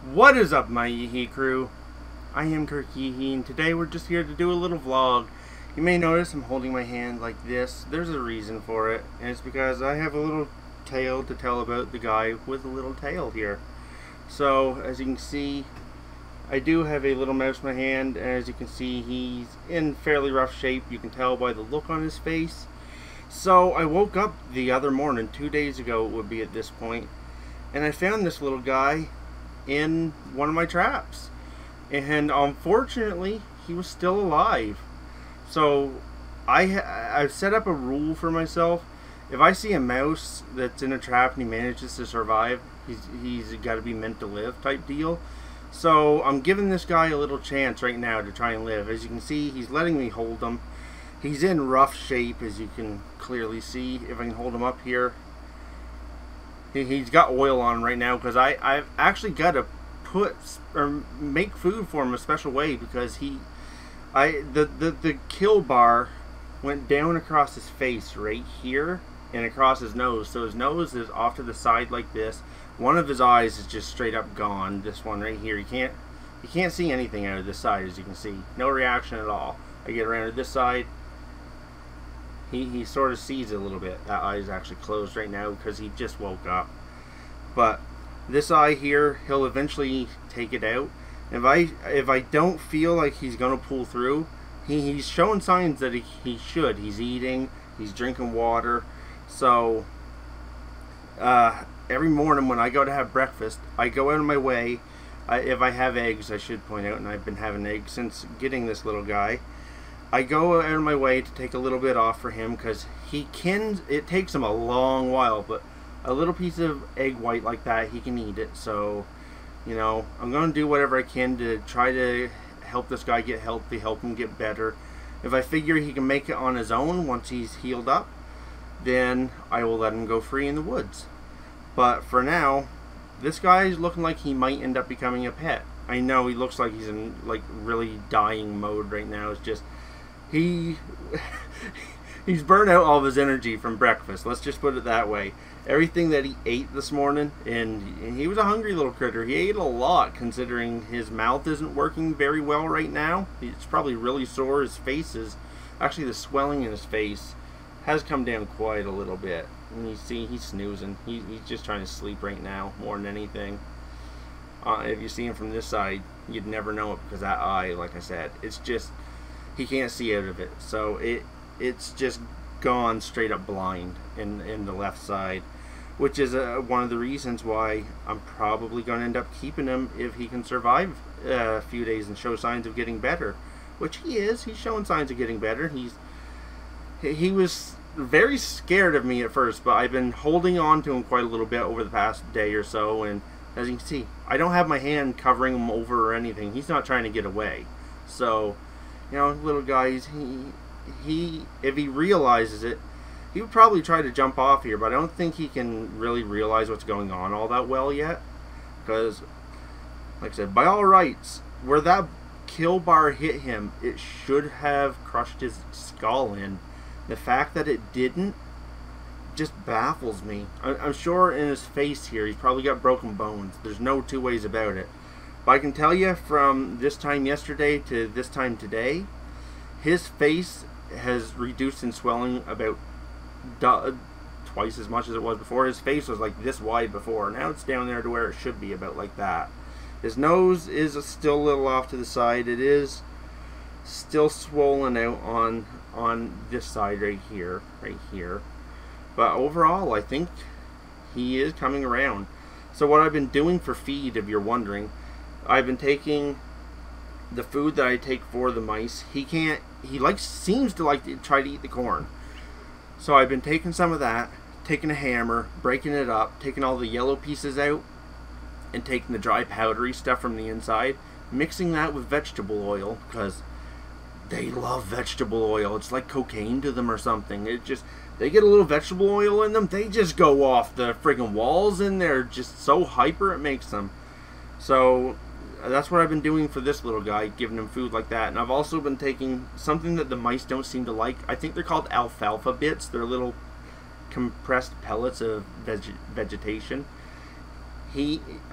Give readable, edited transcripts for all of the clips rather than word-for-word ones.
What is up, my Yeehee crew? I am Kirk Yeehee, and today we're just here to do a little vlog. You may notice I'm holding my hand like this. There's a reason for it, and it's because I have a little tale to tell about the guy with a little tail here. So, as you can see, I do have a little mouse in my hand, and as you can see, he's in fairly rough shape. You can tell by the look on his face. So, I woke up the other morning, 2 days ago it would be at this point, and I found this little guy in one of my traps, and unfortunately he was still alive. So I've set up a rule for myself: if I see a mouse that's in a trap and he manages to survive, he's got to be meant to live type deal. So I'm giving this guy a little chance right now to try and live. As you can see, he's letting me hold him. He's in rough shape, as you can clearly see. If I can hold him up here, he's got oil on right now because I've actually got to put or make food for him a special way, because the kill bar went down across his face right here and across his nose. So his nose is off to the side like this. One of his eyes is just straight up gone. This one right here, you can't see anything out of this side, as you can see. No reaction at all. I get around to this side. He sort of sees it a little bit. That eye is actually closed right now because he just woke up. But this eye here, he'll eventually take it out. If I don't feel like he's gonna pull through, he's showing signs that he should. He's eating, he's drinking water. So every morning when I go to have breakfast, I go out of my way. If I have eggs, I should point out, and I've been having eggs since getting this little guy. I go out of my way to take a little bit off for him, because it takes him a long while, but a little piece of egg white like that, he can eat it. So, you know, I'm going to do whatever I can to try to help this guy get healthy, help him get better. If I figure he can make it on his own once he's healed up, then I will let him go free in the woods. But for now, this guy is looking like he might end up becoming a pet. I know he looks like he's in like really dying mode right now. It's just he's burned out all of his energy from breakfast. Let's just put it that way. Everything that he ate this morning, and he was a hungry little critter. He ate a lot, considering his mouth isn't working very well right now. It's probably really sore. His face is actually, the swelling in his face has come down quite a little bit. And you see, he's snoozing. He's just trying to sleep right now more than anything. If you see him from this side, you'd never know it, because that eye, like I said, it's just, he can't see out of it. So it's just gone straight up blind in the left side, which is one of the reasons why I'm probably going to end up keeping him if he can survive a few days and show signs of getting better, which he is. He's showing signs of getting better. He was very scared of me at first, but I've been holding on to him quite a little bit over the past day or so, and as you can see, I don't have my hand covering him over or anything. He's not trying to get away. So, you know, little guys, if he realizes it, he would probably try to jump off here, but I don't think he can really realize what's going on all that well yet, because, like I said, by all rights, where that kill bar hit him, it should have crushed his skull in. The fact that it didn't just baffles me. I'm sure in his face here, he's probably got broken bones. There's no two ways about it. But I can tell you, from this time yesterday to this time today, his face has reduced in swelling about twice as much as it was before. His face was like this wide before. Now it's down there to where it should be, about like that. His nose is still a little off to the side. It is still swollen out on this side right here. But overall, I think he is coming around. So what I've been doing for feed, if you're wondering, I've been taking the food that I take for the mice. He seems to like to try to eat the corn. So I've been taking some of that, taking a hammer, breaking it up, taking all the yellow pieces out, and taking the dry powdery stuff from the inside, mixing that with vegetable oil, because they love vegetable oil. It's like cocaine to them or something. They get a little vegetable oil in them, they just go off the friggin' walls, and they're just so hyper it makes them. So that's what I've been doing for this little guy, giving him food like that. And I've also been taking something that the mice don't seem to like. I think they're called alfalfa bits. They're little compressed pellets of vegetation. I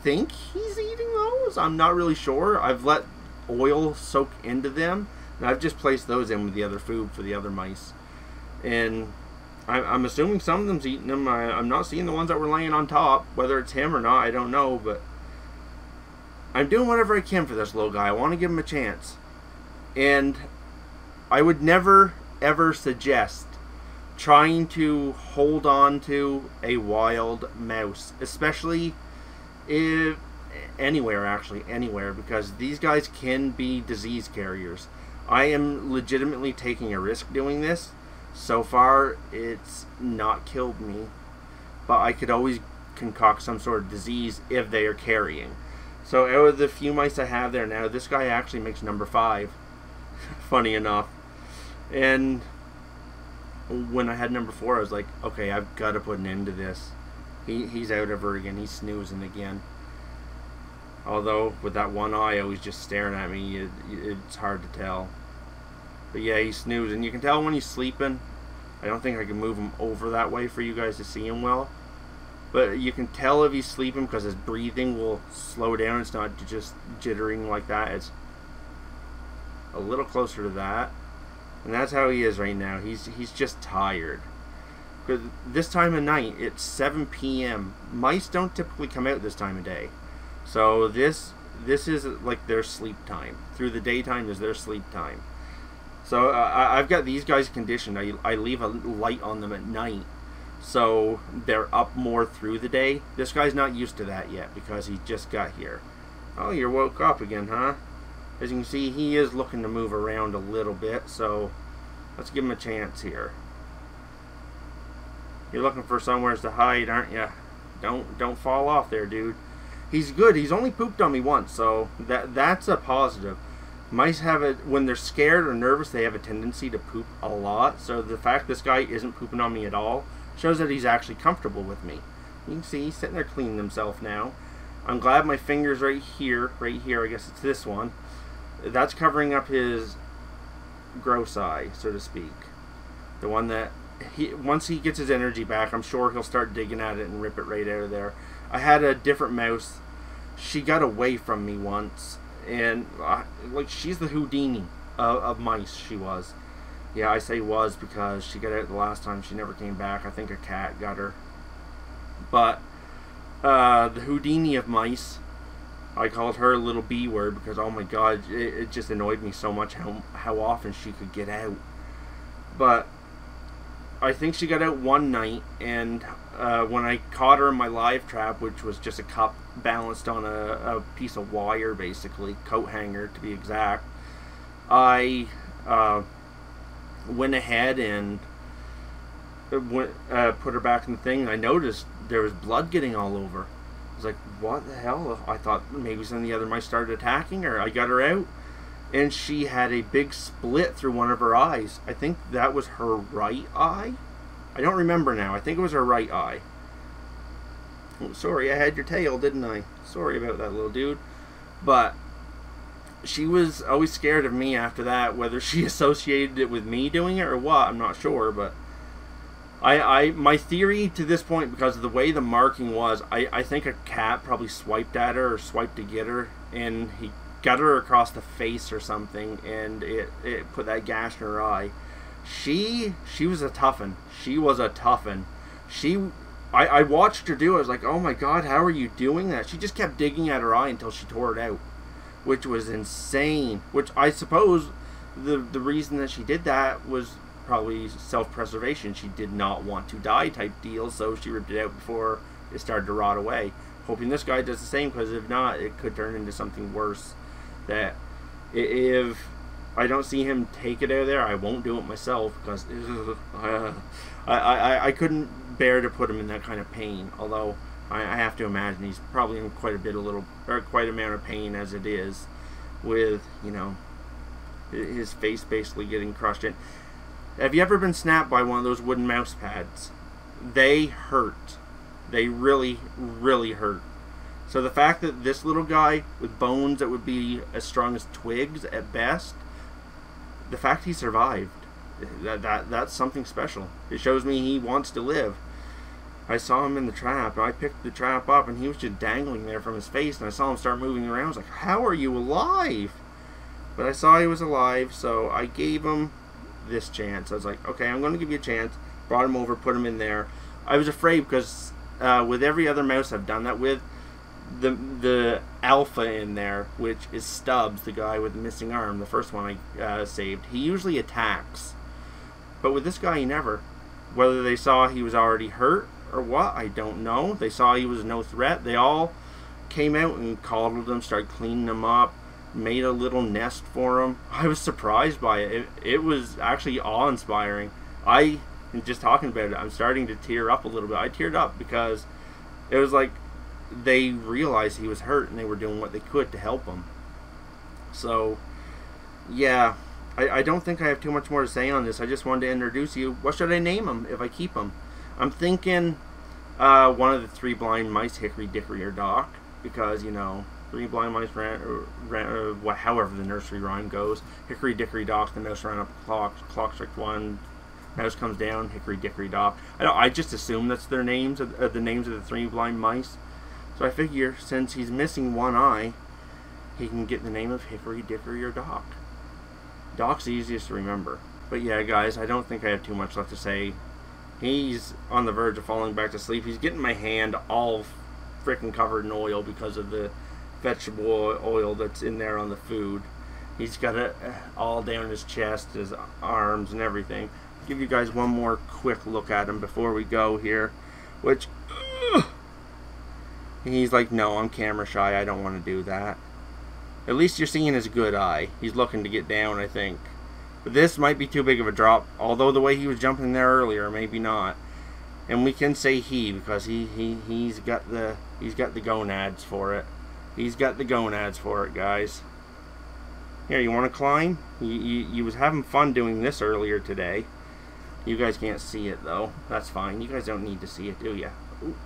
think he's eating those. I'm not really sure. I've let oil soak into them, and I've just placed those in with the other food for the other mice. And I'm assuming some of them's eating them. I'm not seeing the ones that were laying on top. Whether it's him or not, I don't know. But I'm doing whatever I can for this little guy. I want to give him a chance. And I would never, ever suggest trying to hold on to a wild mouse. Especially if anywhere, actually. Anywhere. Because these guys can be disease carriers. I am legitimately taking a risk doing this. So far, it's not killed me, but I could always concoct some sort of disease if they are carrying. So out of the few mice I have there now, this guy actually makes number 5, funny enough. And when I had number 4, I was like, okay, I've got to put an end to this. He's out of her again. He's snoozing again. Although, with that one eye always just staring at me, it's hard to tell. But yeah, he's snoozing. You can tell when he's sleeping. I don't think I can move him over that way for you guys to see him well. But you can tell if he's sleeping because his breathing will slow down. It's not just jittering like that. It's a little closer to that. And that's how he is right now. He's just tired. Because this time of night, it's 7 p.m. Mice don't typically come out this time of day. So this is like their sleep time. Through the daytime is their sleep time. So I've got these guys conditioned. I leave a light on them at night, so they're up more through the day. This guy's not used to that yet because he just got here. Oh, you're woke up again, huh? As you can see, he is looking to move around a little bit, so let's give him a chance here. You're looking for somewhere to hide, aren't you? Don't fall off there, dude. He's good. He's only pooped on me once, so that's a positive. Mice have when they're scared or nervous, they have a tendency to poop a lot. So the fact this guy isn't pooping on me at all shows that he's actually comfortable with me. You can see he's sitting there cleaning himself now. I'm glad my finger's right here, I guess it's this one. That's covering up his gross eye, so to speak. The one that, once he gets his energy back, I'm sure he'll start digging at it and rip it right out of there. I had a different mouse. She got away from me once. And, like, she's the Houdini of mice, she was. Yeah, I say was because she got out the last time. She never came back. I think a cat got her. But, the Houdini of mice, I called her a little B word because, oh my god, it just annoyed me so much how often she could get out. But I think she got out one night, and when I caught her in my live trap, which was just a cup balanced on a piece of wire, basically, coat hanger to be exact, I went ahead and put her back in the thing. I noticed there was blood getting all over. I was like, what the hell? I thought maybe some of the other mice started attacking her. I got her out, and she had a big split through one of her eyes. I think that was her right eye. I don't remember now. I think it was her right eye. Oh, sorry, I had your tail, didn't I? Sorry about that, little dude. But she was always scared of me after that. Whether she associated it with me doing it or what, I'm not sure. But my theory to this point, because of the way the marking was, I think a cat probably swiped at her or swiped to get her, and he got her across the face or something, and it put that gash in her eye. She was a toughin'. She was a toughin'. I watched her do it. I was like, oh my god, how are you doing that? She just kept digging at her eye until she tore it out, which was insane. Which I suppose the reason that she did that was probably self-preservation. She did not want to die type deal, so she ripped it out before it started to rot away. Hoping this guy does the same, because if not, it could turn into something worse. That if I don't see him take it out of there, I won't do it myself, because I couldn't bear to put him in that kind of pain. Although I have to imagine he's probably in quite amount of pain as it is, with, you know, his face basically getting crushed in. Have you ever been snapped by one of those wooden mouse pads? They hurt. They really, really hurt. So the fact that this little guy with bones that would be as strong as twigs at best, the fact he survived, that's something special. It shows me he wants to live. I saw him in the trap, and I picked the trap up, and he was just dangling there from his face, and I saw him start moving around. I was like, how are you alive? But I saw he was alive, so I gave him this chance. I was like, okay, I'm going to give you a chance. Brought him over, put him in there. I was afraid because with every other mouse I've done that with, the alpha in there, which is Stubbs, the guy with the missing arm, the first one I saved, he usually attacks. But with this guy, he never. Whether they saw he was already hurt or what, I don't know. They saw he was no threat. They all came out and coddled him, started cleaning him up, made a little nest for him. I was surprised by it. It was actually awe-inspiring. Just talking about it, I'm starting to tear up a little bit. I teared up because it was like they realized he was hurt and they were doing what they could to help him. So, yeah, I don't think I have too much more to say on this. I just wanted to introduce you. What should I name him if I keep him? I'm thinking one of the Three Blind Mice, Hickory, Dickory, or Dock, because, you know, Three Blind Mice however the nursery rhyme goes. Hickory, Dickory, Dock, the mouse ran up the clock struck one, mouse comes down, Hickory, Dickory, Dock. I just assume that's their names, the names of the Three Blind Mice. So I figure since he's missing one eye, he can get the name of Hickory, Dickory, or Dock. Dock's the easiest to remember. But yeah, guys, I don't think I have too much left to say. He's on the verge of falling back to sleep. He's getting my hand all freaking covered in oil because of the vegetable oil that's in there on the food. He's got it all down his chest, his arms, and everything. I'll give you guys one more quick look at him before we go here, which he's like, no, I'm camera shy, I don't want to do that. At least you're seeing his good eye. He's looking to get down, I think. But this might be too big of a drop, although the way he was jumping there earlier, maybe not. And we can say he because he's got the gonads for it. He's got the gonads for it, guys. Here, you want to climb? You was having fun doing this earlier today. You guys can't see it though. That's fine. You guys don't need to see it, do ya? Ooh.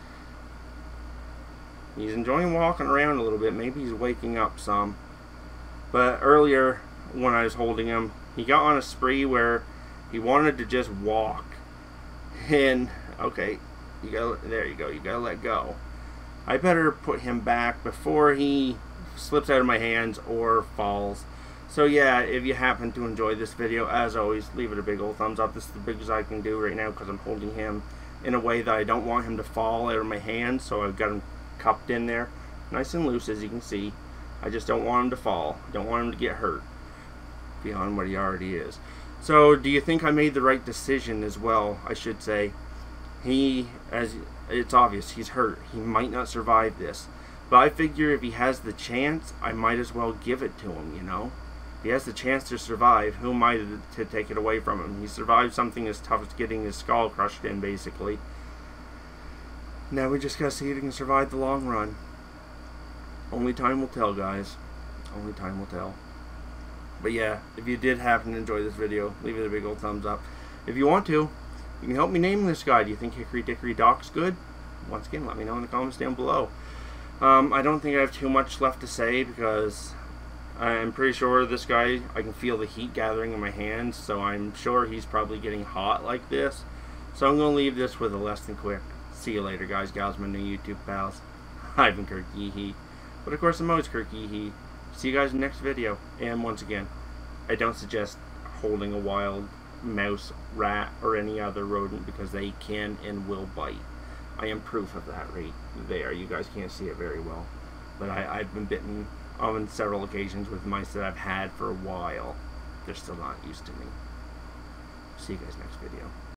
He's enjoying walking around a little bit. Maybe he's waking up some. But earlier, when I was holding him, he got on a spree where he wanted to just walk. And, okay, there you go. You gotta let go. I better put him back before he slips out of my hands or falls. So yeah, if you happen to enjoy this video, as always, leave it a big old thumbs up. This is the biggest I can do right now because I'm holding him in a way that I don't want him to fall out of my hands. So I've got him cupped in there, nice and loose, as you can see. I just don't want him to fall. I don't want him to get hurt beyond what he already is. So, do you think I made the right decision as well? I should say. As it's obvious, he's hurt. He might not survive this. But I figure if he has the chance, I might as well give it to him, you know? If he has the chance to survive, who am I to take it away from him? He survived something as tough as getting his skull crushed in, basically. Now we just gotta see if he can survive the long run. Only time will tell, guys. Only time will tell. But yeah, if you did happen to enjoy this video, leave it a big old thumbs up. If you want to, you can help me name this guy. Do you think Hickory Dickory Dock's good? Once again, let me know in the comments down below. I don't think I have too much left to say because I'm pretty sure this guy, I can feel the heat gathering in my hands, so I'm sure he's probably getting hot like this. So I'm going to leave this with a less than quick. See you later, guys, gals, my new YouTube pals. I've been Kirk Yeehee. But of course, I'm always Kirk Yeehee. See you guys in the next video. And once again, I don't suggest holding a wild mouse, rat, or any other rodent because they can and will bite. I am proof of that right there. You guys can't see it very well. But I've been bitten on several occasions with mice that I've had for a while. They're still not used to me. See you guys next video.